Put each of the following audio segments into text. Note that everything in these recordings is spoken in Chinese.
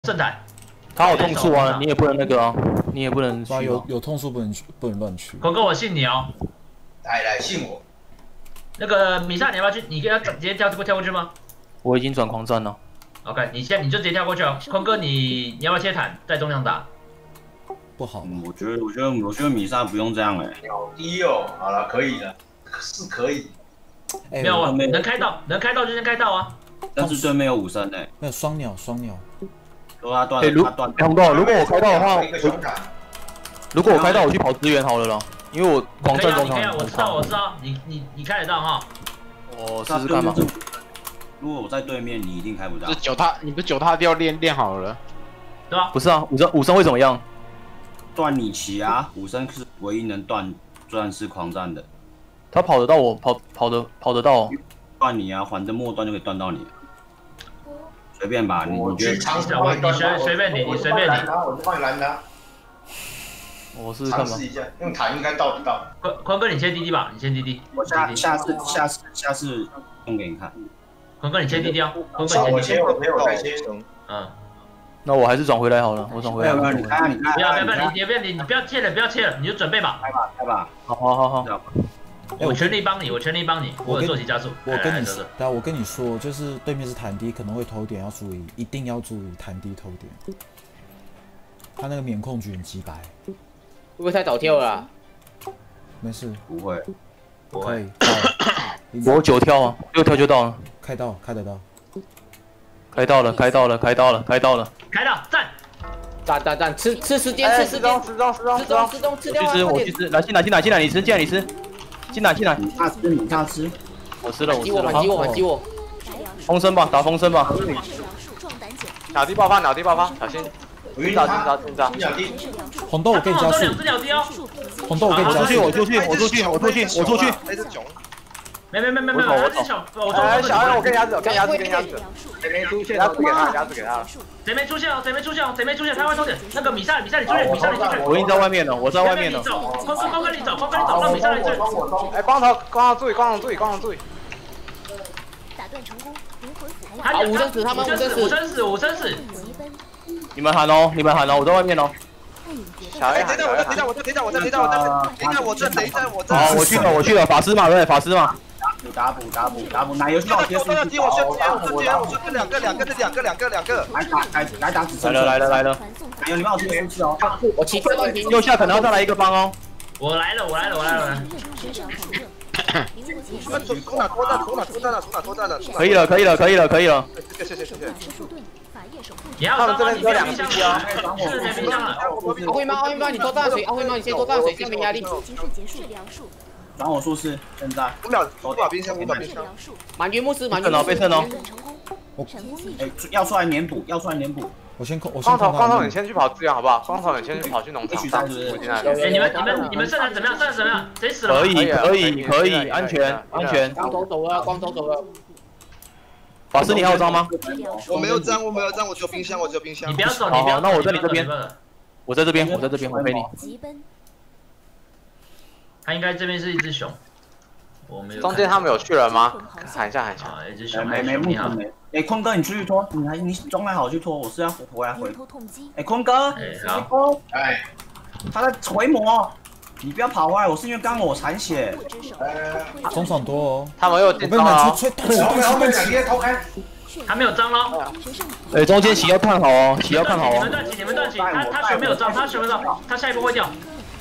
正台。 他有痛处啊，你也不能那个啊，你也不能去。 有痛处不能乱去。 狗哥，我信你哦。 来，信我。 那个米萨，你要不要去？你跟他直接跳过去吗？ 我已经转狂战了。 OK， 你就直接跳过去哦。坤哥，你要不要切坦在中央打？ 不好。 我觉得米萨不用这样哎。 秒低哦，好了，可以了，是可以。 没有啊，能开到就先开到啊。 但是对面有5升哎。 没有双鸟。 他断。 红豆，如果我开到的话，如果我开到，我去跑支援好了啦，因为我狂战中场。 我知道，你开得到哈。 我试试看嘛。 如果我在对面，你一定开不到。 你不是9踏掉练好了， 对吧？ 不是啊，5升会怎么样？ 断你旗啊，5升是唯一能断式狂战的。 他跑得到我，跑得到。 断你啊，环的末端就可以断到你。随便吧，你觉得？ 你随便你。 我就帮你拦他。 我试试看吧。 尝试一下，用塔应该到得到。 坤哥，你先滴滴吧，你先滴滴。 我下次用给你看。 坤哥，你先滴滴哦。坤哥， 我先，我再切。 那我还是转回来好了，我转回来。 你看。 你不要切了，你就准备吧。 开吧。 好。 我全力帮你，我有坐骑加速。 我跟你说，就是对面是坦迪，可能会偷点，要注意，一定要注意坦迪偷点。他那个免控局很鸡白。 会不会太早跳了啦？ 没事， 不会。 可以。 我9跳啊，6跳就到了。 开得到。 开到了， 站，吃时间，吃时间，吃掉。 我去吃，来进来，你吃，进来。 你大吃。 我吃了。 反击我。 风声吧，打风声吧。 鸟地爆发，小心。进招。 红豆，我给你加速。红豆，我给你加速。 我出去。 没， 小安，我跟鸭子。谁没出现？鸭子给他了。 谁没出现？他会偷点。那个米萨，你出去。 我已经在外面了，我在外面了。 光哥你走，让米萨来追。 哎，光头注意。 打断成功，灵魂符。 啊，5生死，他们 5生死。 你们喊哦，我在外面哦。 等一下，我这。 好，我去了，法师嘛，对，法师嘛。 打补，奶油去我贴我两个。 来打紫色。 来了。 奶油，你帮我贴数字哦。 我骑车断停。 右下可能要再来一个帮哦。 我来了。 从哪脱战了？ 可以了。 谢。 你要他们这边只有2个机哦。 阿辉妈，你拖大水，阿辉妈你先拖大水，下面压力。 转我术士，现在 5秒冰箱。 满云牧师， 被蹭哦。 要出来粘补。 我先控。 光头，你先去跑资源好不好？光头，你先去跑去农场。 你们胜人怎么样？谁死了？ 可以，安全。 光头走了。 法师，你还有章吗？ 我没有章，我只有冰箱。 你不要走， 好，那我在你这边。我在这边，我陪你。 他应该这边是一只熊，我没有。 中间他们有去人吗？喊一下。 一只熊， 没。哎，坤哥，你出去拖，你装还好去拖，我是要回来回。哎，坤哥，他在回魔，你不要跑回来，我是因为刚刚我残血。 中场多哦。 他们又进招了。 后面2列偷开。 他没有章咯。 哎，中间旗要看好哦， 你们断旗，他血没有章，他下一波会掉。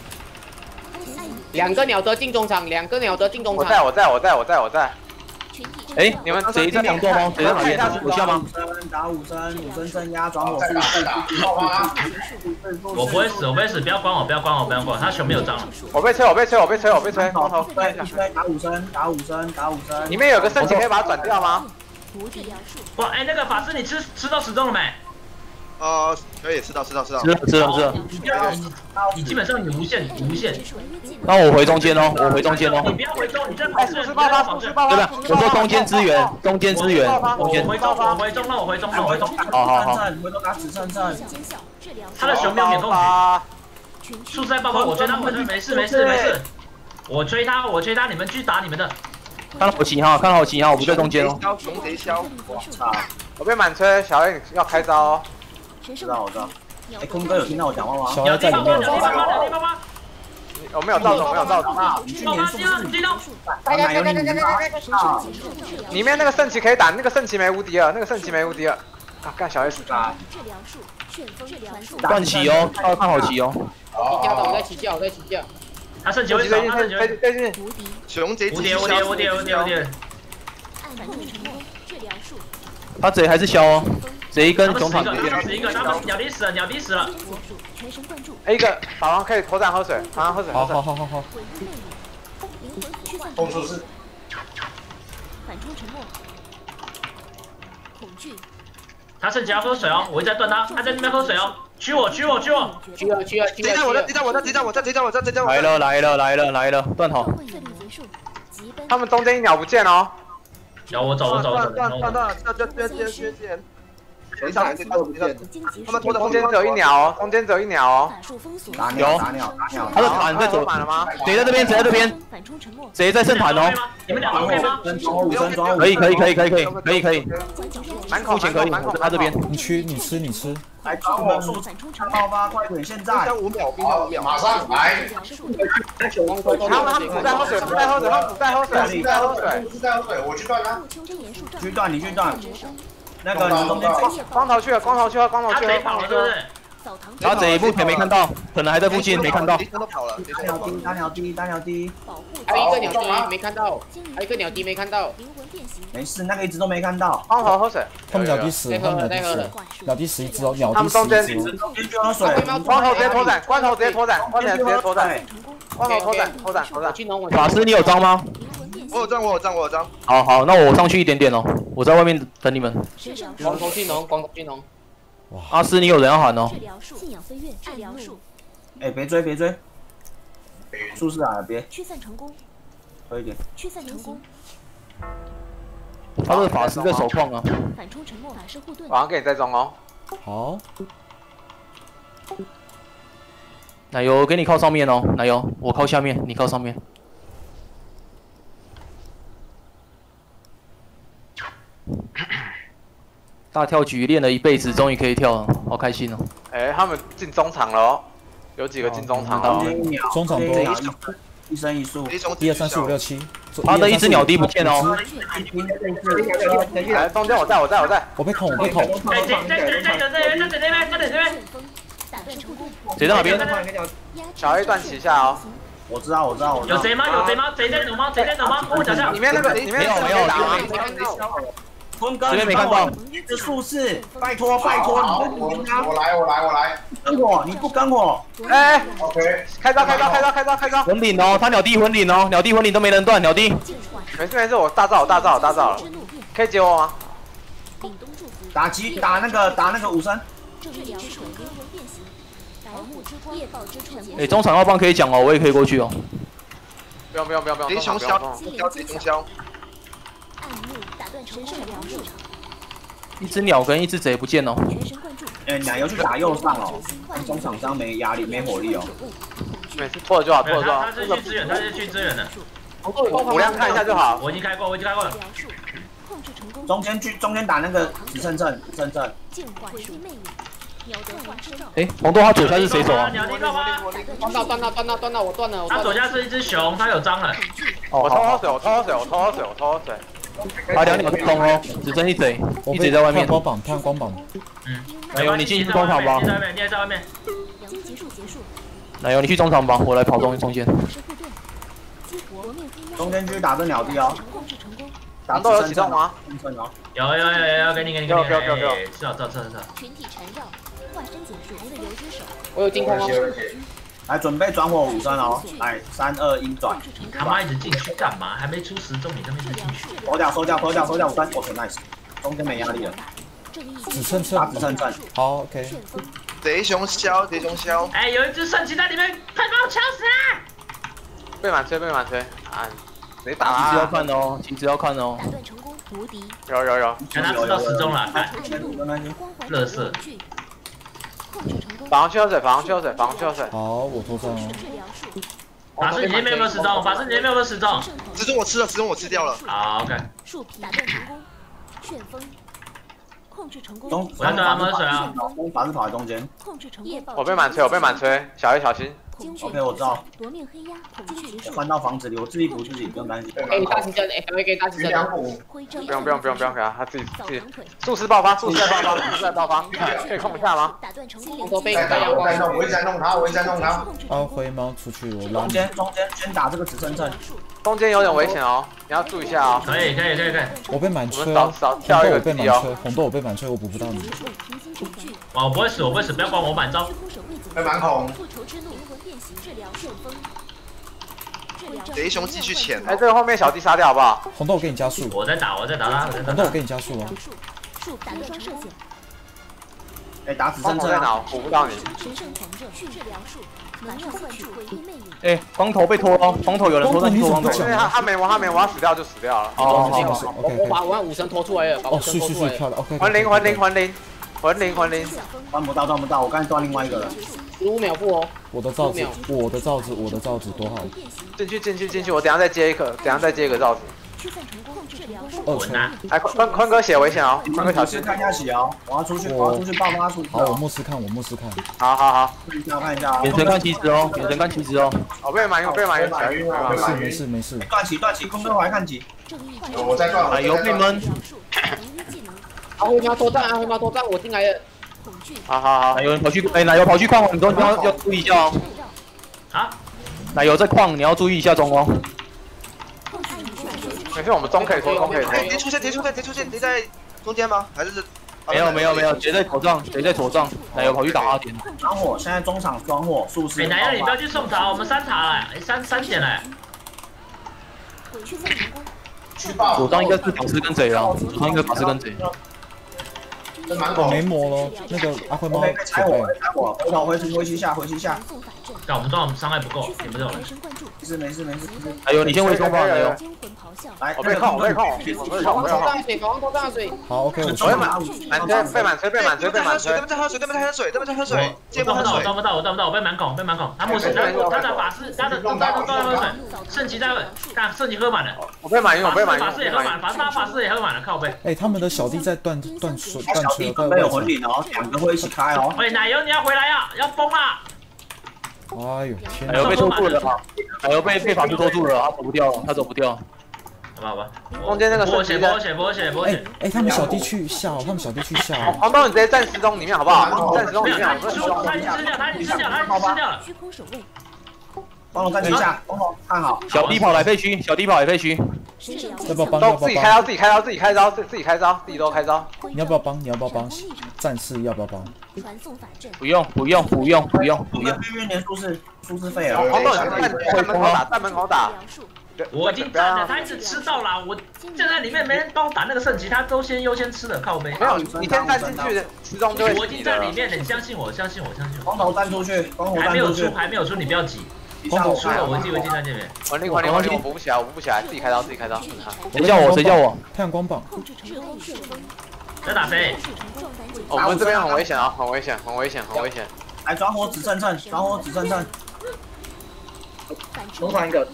2个鸟德进中场。 我在。 哎，你们谁在两座吗？谁在哪边？有效吗？ 打5升镇压，转我术士。 我不会死，不要关我，他熊没有章了。 我被吹。光头。 对，打5升。 里面有个圣骑，可以把它转掉吗？ 哇，哎，那个法师，你吃到时钟了没？ 可以吃到。 吃了。 你基本上你无限。 那我回中间哦。 你不要回中，你这跑是爆发。 对吧？我说中间支援。 我回中。 好。 回头打紫圣阵。 他的熊没有免控局。术士在爆发，我追他，没事。我追他，你们去打你们的。 看好旗号，我不在中间哦。 熊贼消，我操！我被满吹，小 A 要开招哦。 知道我知道。哎，坤哥有听到我讲话吗？ 小爱在里面。 我没有照中，没有照中。 你去年是不是你该里面那个圣骑可以打，那个圣骑没无敌了，那个圣骑没无敌了。啊，干小 S。 断旗哦，看好旗哦。 起叫的，我在起叫，我在起叫。 他圣骑会走，他圣骑会。 对，熊贼无敌。 他贼还是消哦，贼跟熊场死一个，他们鸟敌死了。 一个法王可以投弹喝水，马上喝水。 好。 动术是。 他圣骑要喝水哦，我一直在断他，他在那边喝水哦，驱我。 狙了。 来了，断好。 他们中间一鸟不见哦。 有我走。 断，他们中间只有一鸟哦， 打鸟。 他的坦在左满了吗？贼在这边，贼在圣坦哦。 你们俩 OK 吗？ 可以。 满口前可以，我在他这边。 你吃。 来，爆发，快点！现在 5秒，马上来。 他们不在喝水， 我去断他。 去断，你去断。那个你中间光头去了。 他贼跑了，是不是？ 他贼目前没看到，可能还在附近，没看到。 大鸟滴。 还有一个鸟滴没看到， 没事，那个一直都没看到。 光头喝水。 他们鸟滴死了，鸟滴死一只哦，鸟他们中间喝水。 光头直接脱伞，光头直接脱伞。 法师，你有招吗？ 我有张。 好，那我上去一点点哦，我在外面等你们。 光头巨龙。 哇，阿斯，你有人要喊哦。 哎，别追。术士啊，别。 驱散成功。 喝一点。 他的法师在手矿啊。 反冲沉默法师护盾。 晚上给你再中哦。 好。 奶油给你靠上面哦，奶油我靠下面，你靠上面。大跳局练了一辈子，终于可以跳了，好开心哦！ 哎，他们进中场了哦，有几个进中场了。 中场多， 一生一树 ，1、2、3、4、5、6、7。 他的一只鸟滴不见哦。 来，中间我在。 我被捅。 谁在哪边？ 小 A 断旗下哦。 我知道。 有谁吗？谁在走吗？我脚下。 里面那个没有。 坤哥， 这边没看到。 这术士，拜托， 我来。 你不跟我？ 哎 ，OK， 开招。 魂领哦，他鸟滴魂领哦，鸟滴魂领都没人断，鸟滴。 没事，我大招了，可以接我吗？ 打那个武神。 哎，中场要帮可以讲哦，我也可以过去哦。 不用。敌熊消。 一只鸟跟一只贼不见哦。 奶油去打右上哦，中场这样没压力，没火力哦。 没事，拖了就好。 他是去支援的。 五量看一下就好。 我已经开过了。 中间打那个只剩阵。 哎，红豆他左下是谁手啊？ 断到，我断了。 他左下是一只熊，他有章了。 我偷喝水。 他2鸟空哦，只剩一贼在外面。 光膀。 奶油，你进中场吧。 你也在外面。 奶油，你去中场吧，我来跑中间。 中间去打这鸟滴哦。 打都有启动吗？ 有，给你。 给我。 知道。 群体缠绕，化身解数，自由之手。 我有进攻哦。 来，准备转火武神哦！来，3、2、1转。 他妈一直进去干嘛？还没出10中，你这边一直进去。 收掉，5、3，我 nice， 中间没压力了。 只剩阵。好 ，OK。 贼熊消。 哎，有一只圣骑在里面，快把我敲死啊！ 被满吹啊！谁打啊？ 旗子要看哦，旗子要看哦。 打断成功，无敌。 有。 看他吃到10中了，看。乐色。 防去喝水。 好，我脱上哦。 法师，你那边有没有10中？ 10中我吃掉了。 好 ，OK。 树皮打断成功，旋风。 中， 我要对他们水啊！ 法师跑在中间。 我被满吹，我被满吹，小叶小心。 OK， 我知道。换到房子里，我自己补自己，不用担心。 给大气针，给大气针。 不用给他自己。术士爆发，术士在爆发，可以控一下吗？ 我被我一直在弄他。 啊，灰猫出去，我中间先打这个紫森阵。 中间有点危险哦，你要注意一下哦。 可以。 我被满吹， 少跳一个地哦。 红豆我被满吹，我补不到你。 我不会死，不要管我满招。 被满孔。 雷熊继续潜。 哎，这个后面小弟杀掉好不好？ 红豆我给你加速。 我在打他。 红豆我给你加速啊。 哎，打紫森在哪？补不到你。 哎，光头被拖了，光头有人拖上去拖光头。 他没我要死掉就死掉了。 哦，好， 我把武神拖出来了。 哦，是漂亮 ，OK。 还灵， 换不到，我刚才断另外一个了。 15秒负哦。 我的罩子多好。 进去，我等下再接一个罩子。 滚啊！ 哎，坤哥血危险哦，坤哥小心。 看一下血哦，我要出去爆发出去。 好，我目视看。 好。 看一下。 眼神看旗子哦。 我被满晕， 没事。 断起，坤哥我来看几。 我在断。 奶油被闷。 灰猫多战，我进来了。 好，奶油跑去，奶油跑去矿，你要注意一下哦。 啊， 奶油在矿，你要注意一下中哦。 没事，我们中可以拖。 哎，敌出现，敌在中间吗？还是？ 没有，谁在左上？奶油跑去打阿田。 装火，现在中场装火，术士。 奶油你不要去送塔，我们3塔了，3点了。 左上应该是法师跟贼了， 没魔了，那个阿灰猫踩我，回去下。 但我们装伤害不够，也不是有人。 没事。 奶油你先回冲吧，奶油。 来， 我被控。 好 ，OK， 我被满吹。 对面在喝水。 我断不到，我被满孔。他牧师，他的法师，他的都在喝水，圣骑在喝，圣骑喝满了。 我被满晕， 法师也喝满了，法师也喝满了，靠背。 哎，他们的小弟在断车， 没有魂领哦，2个会一起开哦。 喂，奶油你要回来呀，要疯啦！ 哎呦，天奶油被拖住了，奶油被法师拖住了，他走不掉。 好吧。 中间那个波血。 哎，他们小弟去下， 黄豆你直接站10中里面好不好？站10中里面。 他已经吃掉了。 虚空守卫。帮我站一下，帮我看好。 小弟跑来废墟。 要不要帮？ 都自己开招，自己开招，自己都开招。 你要不要帮？战士要不要帮？ 不用。 边连术士废了。 黄豆站门口打。 我已经站了，他一直吃到了，我站在里面没人帮我打那个圣骑，他都优先吃的靠背。 没有，你先站进去，10中就会。 我已经在里面了，你相信我。 光头站出去， 还没有出，你不要急。 光头出了，我进在这边。 还灵，我补不起来，自己开刀。 谁叫我？ 太阳光棒。 在打谁？ 我们这边很危险啊，很危险。 来转火指正阵。 农场一个。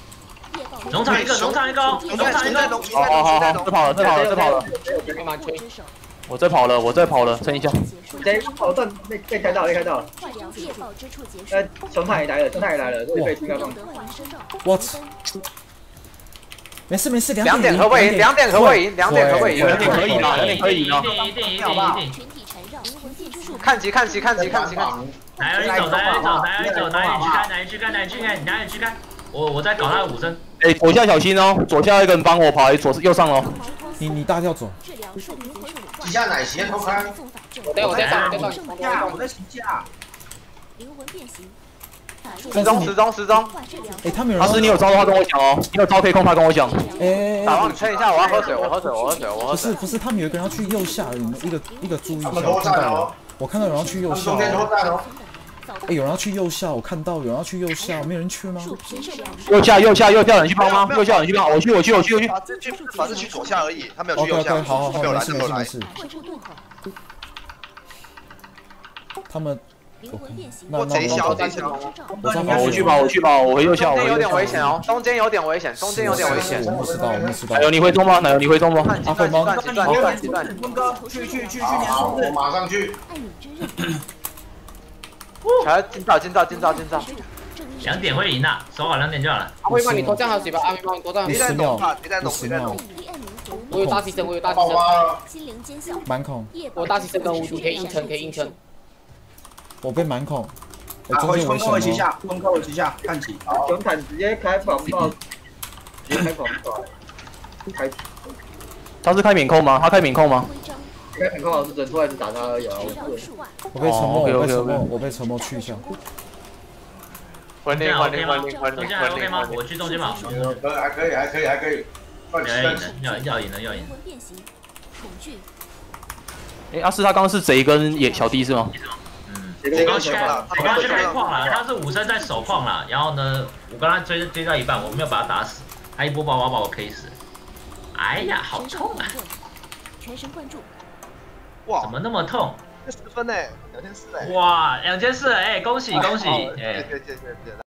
好，这跑了。我再跑了，撑一下。 跑断被开到了。熊太也来了，被追到。 我操！没事 ，2点可不可以赢？2点可不可以赢？2点可不可以赢？ 一定。 看齐。 哪里去看？我在搞他的武僧。 哎，左下小心哦，左下一个人帮我跑来右上哦。 你大跳走。 几下奶鞋偷开。 我在上。 我在行下。 灵魂变形。 10中。 哎，他们有人。 老师，你有招的话跟我讲哦，你有招可以控他跟我讲。 哎， 打王你撑一下，我要喝水。 不是，他们有一个人要去右下，你们一个注意一下。我看到有人要去右下。哎，有人要去右下，我看到有人要去右下，没有人去吗？ 右下，人去帮吗？右下人去帮，我去。 法师去左下而已，他没有去右下。 好，没事。他们那贼小贼小。 我去跑，我去跑，我回右下，我有点危险哦，中间有点危险，中间有点危险。 我们知道，我们知道。 奶油你会中吗？奶油你会中吗？ 他会吗？ 坤哥，去连数字， 我马上去。 来，进造。 2点会赢啊，守好2点就好了。 阿辉帮你投降好水吧，阿辉帮你投降。 别再弄，别再弄，别再弄。 我有大提升， 满孔。 我大提升跟无敌可以硬撑。 我被满孔。 回坤哥旗下，看起。 熊坦直接开防爆，直接开防爆。 他是开免控吗？他开免控吗？ 开免控是整出来是打他而已啊。 我被沉默去一下。 中间 OK 吗？我去中间嘛。 还可以。 要赢了。 哎，阿四他刚刚是贼跟小弟是吗？ 我刚去开矿了，他是武僧在守矿了，然后呢，我跟他追到一半，我没有把他打死，他一波爆把我 K 死。哎呀，好痛啊！哇，怎么那么痛 10分呢？2400。 哇，2400，哎，恭喜！哎。